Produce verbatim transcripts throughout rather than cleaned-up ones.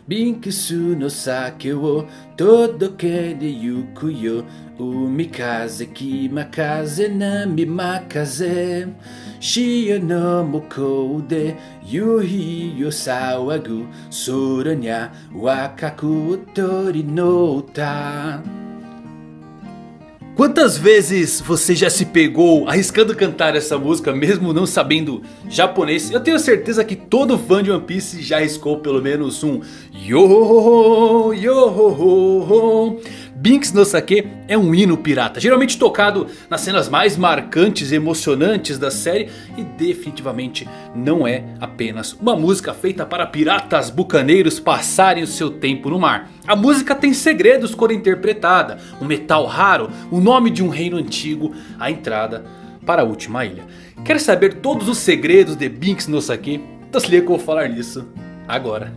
Binksu no sake wo todoke de yuku yo. Umikaze kimakaze namimakaze. Shio no mukou de yuhi yo sawagu. Sora nya wakaku tori no ta. Quantas vezes você já se pegou arriscando cantar essa música mesmo não sabendo japonês? Eu tenho certeza que todo fã de One Piece já arriscou pelo menos um yo yo. Binks no Sake é um hino pirata, geralmente tocado nas cenas mais marcantes e emocionantes da série. E definitivamente não é apenas uma música feita para piratas bucaneiros passarem o seu tempo no mar. A música tem segredos quando interpretada, um metal raro, o nome de um reino antigo, a entrada para a última ilha. Quer saber todos os segredos de Binks no Sake? Então se liga que eu vou falar nisso agora.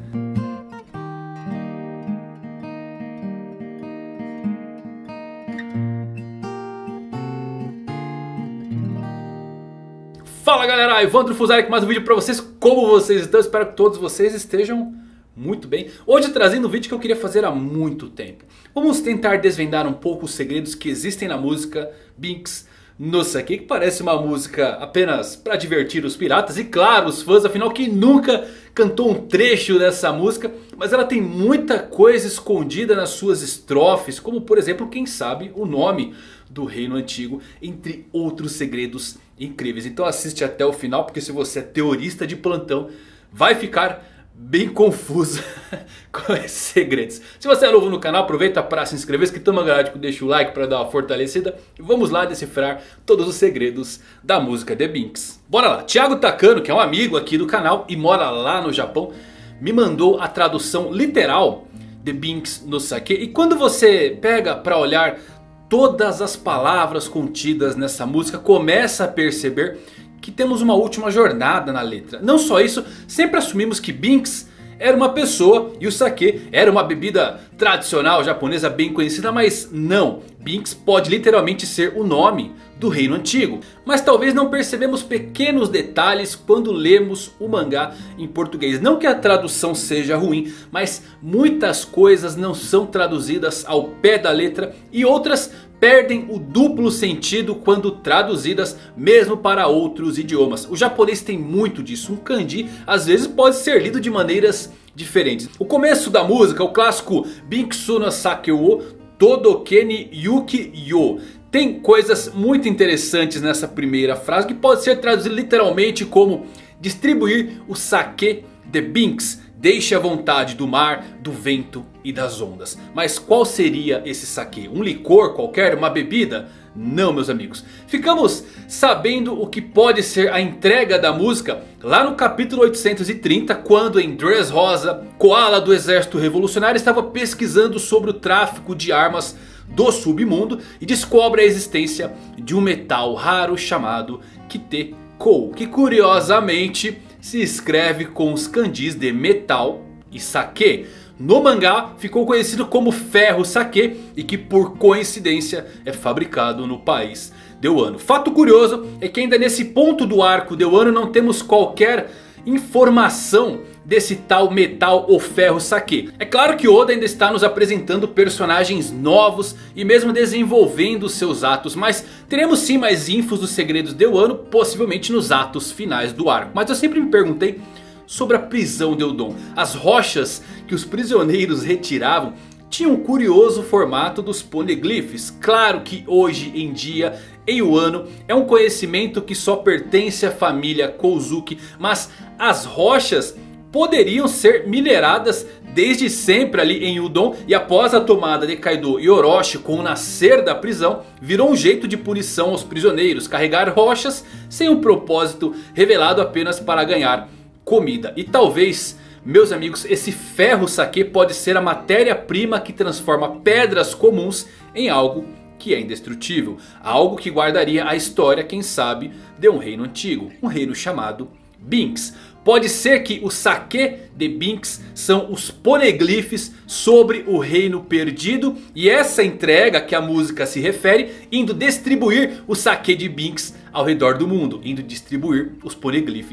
Fala galera, Evandro Fusari com mais um vídeo pra vocês. Como vocês estão? Espero que todos vocês estejam muito bem. Hoje trazendo um vídeo que eu queria fazer há muito tempo. Vamos tentar desvendar um pouco os segredos que existem na música Binks no Sake, que parece uma música apenas para divertir os piratas e claro, os fãs, afinal quem nunca cantou um trecho dessa música. Mas ela tem muita coisa escondida nas suas estrofes, como por exemplo, quem sabe, o nome do reino antigo, entre outros segredos incríveis. Então assiste até o final, porque se você é teorista de plantão, vai ficar bem confuso com esses segredos. Se você é novo no canal, aproveita para se inscrever, se toma galáctico, deixa o like para dar uma fortalecida. E vamos lá decifrar todos os segredos da música The Binks. Bora lá, Thiago Takano, que é um amigo aqui do canal e mora lá no Japão, me mandou a tradução literal de Binks no Sake. E quando você pega para olhar todas as palavras contidas nessa música, começa a perceber que temos uma última jornada na letra. Não só isso, sempre assumimos que Binks era uma pessoa e o sake era uma bebida tradicional japonesa bem conhecida, mas não. Binks pode literalmente ser o nome do reino antigo. Mas talvez não percebemos pequenos detalhes quando lemos o mangá em português. Não que a tradução seja ruim, mas muitas coisas não são traduzidas ao pé da letra e outras perdem o duplo sentido quando traduzidas mesmo para outros idiomas. O japonês tem muito disso. Um kanji às vezes pode ser lido de maneiras diferentes. O começo da música, o clássico Binksu no Sake wo Todoke ni Yuki yo, tem coisas muito interessantes nessa primeira frase, que pode ser traduzida literalmente como distribuir o sake de Binks. Deixe a vontade do mar, do vento e das ondas. Mas qual seria esse sake? Um licor qualquer? Uma bebida? Não, meus amigos. Ficamos sabendo o que pode ser a entrega da música lá no capítulo oitocentos e trinta. Quando em Dressrosa, Koala do exército revolucionário estava pesquisando sobre o tráfico de armas do submundo. E descobre a existência de um metal raro chamado Kite-kou, que curiosamente se escreve com os kanjis de metal e sake. No mangá ficou conhecido como ferro sake e que por coincidência é fabricado no país de Wano. Fato curioso é que ainda nesse ponto do arco de Wano não temos qualquer informação desse tal metal ou ferro sake. É claro que Oda ainda está nos apresentando personagens novos e mesmo desenvolvendo seus atos, mas teremos sim mais infos dos segredos de Wano, possivelmente nos atos finais do arco. Mas eu sempre me perguntei sobre a prisão de Udon. As rochas que os prisioneiros retiravam tinham um curioso formato dos poneglyphs. Claro que hoje em dia em Wano é um conhecimento que só pertence à família Kozuki, mas as rochas poderiam ser mineradas desde sempre ali em Udon. E após a tomada de Kaido e Orochi com o nascer da prisão, virou um jeito de punição aos prisioneiros carregar rochas sem um propósito revelado, apenas para ganhar comida. E talvez, meus amigos, esse ferro sake pode ser a matéria-prima que transforma pedras comuns em algo que é indestrutível. Algo que guardaria a história, quem sabe, de um reino antigo. Um reino chamado Binks. Pode ser que o sake de Binks são os poneglyphs sobre o reino perdido. E essa entrega que a música se refere, indo distribuir o sake de Binks ao redor do mundo. Indo distribuir os poneglyphs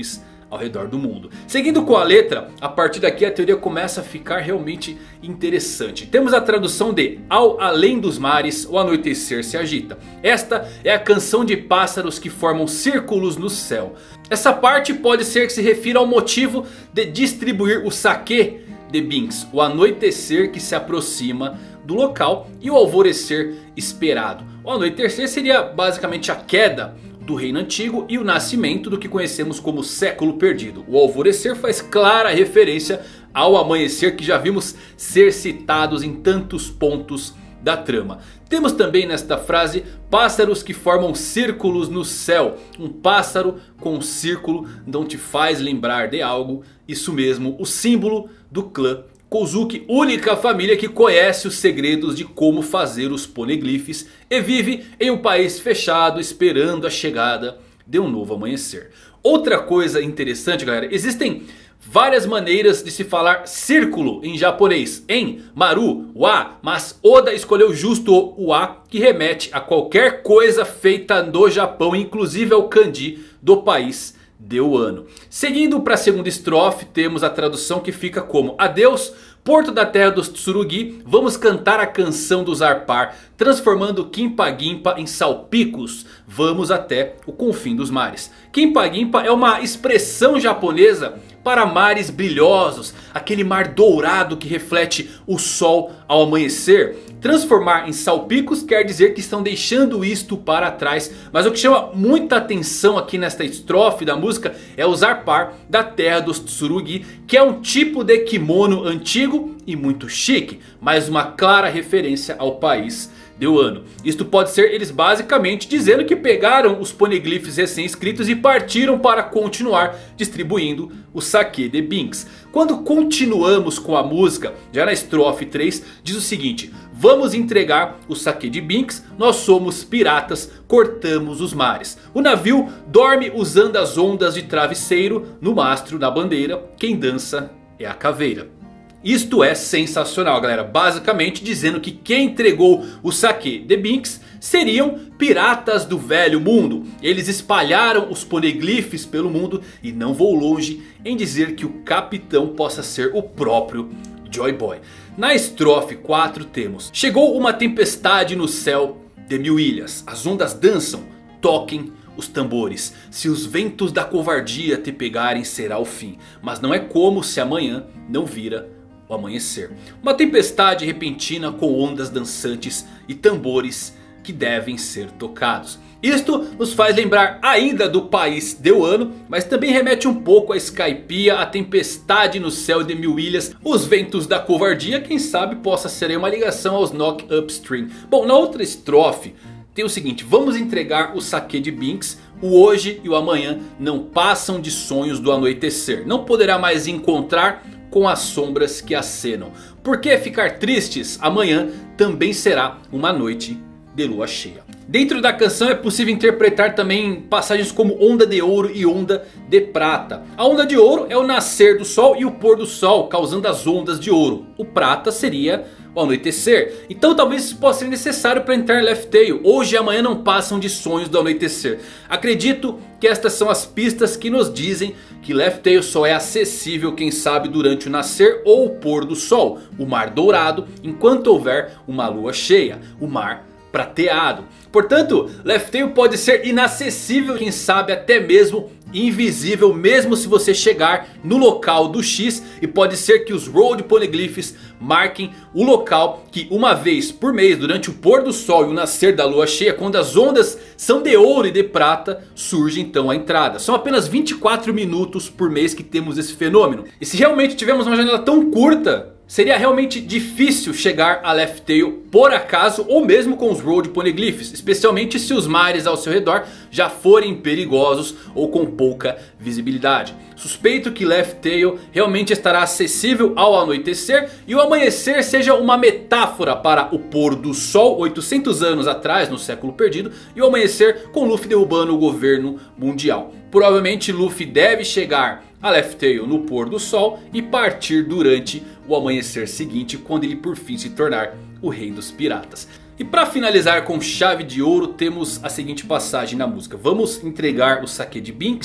ao redor do mundo. Seguindo com a letra, a partir daqui a teoria começa a ficar realmente interessante. Temos a tradução de: ao além dos mares o anoitecer se agita. Esta é a canção de pássaros que formam círculos no céu. Essa parte pode ser que se refira ao motivo de distribuir o sake de Binks, o anoitecer que se aproxima do local e o alvorecer esperado. O anoitecer seria basicamente a queda do reino antigo e o nascimento do que conhecemos como século perdido. O alvorecer faz clara referência ao amanhecer que já vimos ser citados em tantos pontos da trama. Temos também nesta frase pássaros que formam círculos no céu. Um pássaro com um círculo não te faz lembrar de algo. Isso mesmo, o símbolo do clã Kozuki, única família que conhece os segredos de como fazer os poneglyphs e vive em um país fechado esperando a chegada de um novo amanhecer. Outra coisa interessante, galera, existem várias maneiras de se falar círculo em japonês, em Maru, wa, mas Oda escolheu justo o wa, que remete a qualquer coisa feita no Japão, inclusive ao kanji do país de Wano. Seguindo para a segunda estrofe, temos a tradução que fica como: adeus, porto da terra dos Tsurugi, vamos cantar a canção dos Arpar, transformando Kimpa-Gimpa em salpicos, vamos até o confim dos mares. Kimpa-Gimpa é uma expressão japonesa para mares brilhosos, aquele mar dourado que reflete o sol ao amanhecer. Transformar em salpicos quer dizer que estão deixando isto para trás. Mas o que chama muita atenção aqui nesta estrofe da música é os Arpar da terra dos Tsurugi, que é um tipo de kimono antigo e muito chique, mas uma clara referência ao país de Wano. Isto pode ser eles basicamente dizendo que pegaram os poneglyphs recém-escritos e partiram para continuar distribuindo o sake de Binks. Quando continuamos com a música, já na estrofe três, diz o seguinte: vamos entregar o sake de Binks, nós somos piratas, cortamos os mares. O navio dorme usando as ondas de travesseiro, no mastro, na bandeira, quem dança é a caveira. Isto é sensacional, galera. Basicamente dizendo que quem entregou o sake de Binks seriam piratas do velho mundo. Eles espalharam os poneglyphs pelo mundo e não vou longe em dizer que o capitão possa ser o próprio Joy Boy. Na estrofe quatro temos: chegou uma tempestade no céu de mil ilhas. As ondas dançam, toquem os tambores. Se os ventos da covardia te pegarem será o fim. Mas não é como se amanhã não vira o amanhecer. Uma tempestade repentina com ondas dançantes e tambores que devem ser tocados. Isto nos faz lembrar ainda do país de Wano, mas também remete um pouco a Skypiea, a tempestade no céu de mil ilhas, os ventos da covardia, quem sabe possa ser uma ligação aos Knock Upstream. Bom, na outra estrofe tem o seguinte: vamos entregar o sake de Binks, o hoje e o amanhã não passam de sonhos do anoitecer, não poderá mais encontrar com as sombras que acenam. Por que ficar tristes? Amanhã também será uma noite de lua cheia. Dentro da canção é possível interpretar também passagens como onda de ouro e onda de prata. A onda de ouro é o nascer do sol e o pôr do sol, causando as ondas de ouro. O prata seria o anoitecer. Então talvez isso possa ser necessário para entrar Laugh Tale. Hoje e amanhã não passam de sonhos do anoitecer. Acredito que estas são as pistas que nos dizem que Laugh Tale só é acessível, quem sabe, durante o nascer ou o pôr do sol. O mar dourado, enquanto houver uma lua cheia. O mar prateado. Portanto, Laugh Tale pode ser inacessível, quem sabe até mesmo invisível, mesmo se você chegar no local do X. E pode ser que os Road Poneglyphs marquem o local que uma vez por mês, durante o pôr do sol e o nascer da lua cheia, quando as ondas são de ouro e de prata, surge então a entrada. São apenas vinte e quatro minutos por mês que temos esse fenômeno. E se realmente tivermos uma janela tão curta, seria realmente difícil chegar a Laugh Tale por acaso, ou mesmo com os Road Poneglyphs, especialmente se os mares ao seu redor já forem perigosos ou com pouca visibilidade. Suspeito que Laugh Tale realmente estará acessível ao anoitecer e o amanhecer seja uma metáfora para o pôr do sol oitocentos anos atrás, no século perdido, e o amanhecer com Luffy derrubando o governo mundial. Provavelmente Luffy deve chegar a Laugh Tale no pôr do sol e partir durante o amanhecer seguinte, quando ele por fim se tornar o rei dos piratas. E para finalizar com chave de ouro, temos a seguinte passagem na música: vamos entregar o sake de Binks,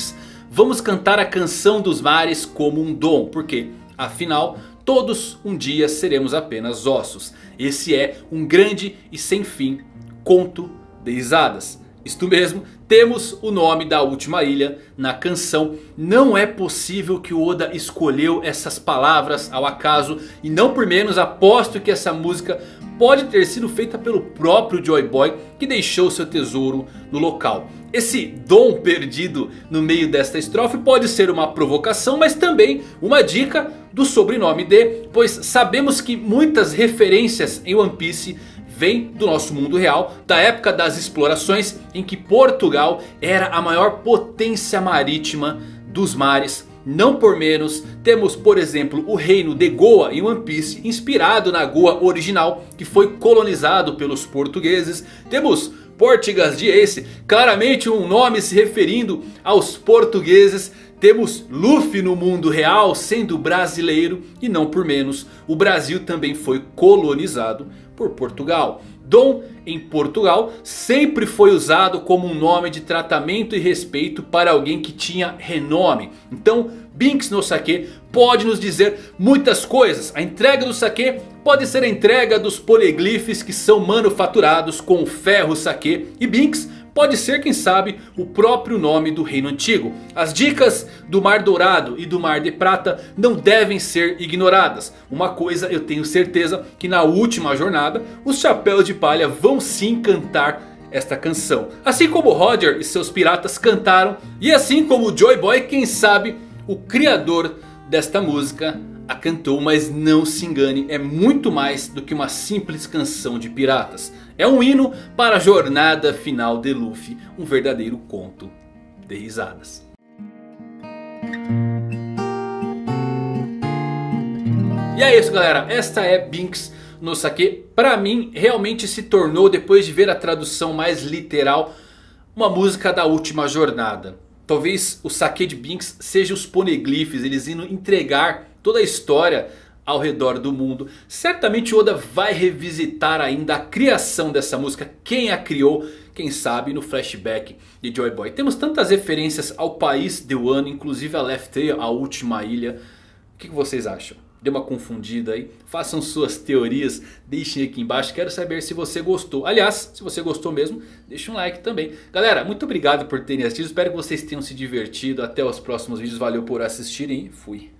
vamos cantar a canção dos mares como um dom. Porque afinal todos um dia seremos apenas ossos. Esse é um grande e sem fim conto de risadas. Isto mesmo, temos o nome da última ilha na canção. Não é possível que o Oda escolheu essas palavras ao acaso. E não por menos aposto que essa música pode ter sido feita pelo próprio Joy Boy, que deixou seu tesouro no local. Esse dom perdido no meio desta estrofe pode ser uma provocação, mas também uma dica do sobrenome de, pois sabemos que muitas referências em One Piece vem do nosso mundo real, da época das explorações em que Portugal era a maior potência marítima dos mares. Não por menos, temos por exemplo o reino de Goa em One Piece, inspirado na Goa original, que foi colonizado pelos portugueses. Temos Portugas de Ace, claramente um nome se referindo aos portugueses. Temos Luffy no mundo real sendo brasileiro, e não por menos, o Brasil também foi colonizado por Portugal. Dom em Portugal sempre foi usado como um nome de tratamento e respeito para alguém que tinha renome. Então Binks no Sake pode nos dizer muitas coisas. A entrega do sake pode ser a entrega dos poliglifes que são manufaturados com o ferro sake. E Binks pode ser, quem sabe, o próprio nome do reino antigo. As dicas do Mar Dourado e do Mar de Prata não devem ser ignoradas. Uma coisa eu tenho certeza, que na última jornada os Chapéus de Palha vão sim cantar esta canção. Assim como Roger e seus piratas cantaram. E assim como o Joy Boy, quem sabe o criador desta música a cantou. Mas não se engane, é muito mais do que uma simples canção de piratas. É um hino para a jornada final de Luffy. Um verdadeiro conto de risadas. E é isso, galera. Esta é Binks no Sake. Para mim realmente se tornou, depois de ver a tradução mais literal, uma música da última jornada. Talvez o Sake de Binks seja os poneglyphs, eles indo entregar toda a história ao redor do mundo. Certamente Oda vai revisitar ainda a criação dessa música. Quem a criou, quem sabe, no flashback de Joy Boy. Temos tantas referências ao país de Wano, inclusive a Laugh Tale, a última ilha. O que vocês acham? Dê uma confundida aí, façam suas teorias, deixem aqui embaixo. Quero saber se você gostou. Aliás, se você gostou mesmo, deixa um like também. Galera, muito obrigado por terem assistido. Espero que vocês tenham se divertido. Até os próximos vídeos. Valeu por assistirem e fui.